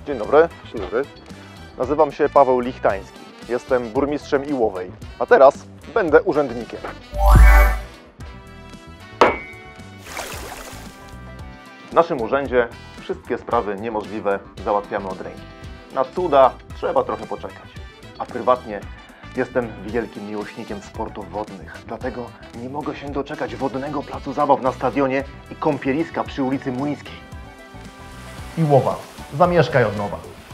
Dzień dobry. Dzień dobry. Nazywam się Paweł Lichtański. Jestem burmistrzem Iłowej, a teraz będę urzędnikiem. W naszym urzędzie wszystkie sprawy niemożliwe załatwiamy od ręki. Na cuda trzeba trochę poczekać. A prywatnie jestem wielkim miłośnikiem sportów wodnych. Dlatego nie mogę się doczekać wodnego placu zabaw na stadionie i kąpieliska przy ulicy Młyńskiej. Iłowa, zamieszkaj od nowa.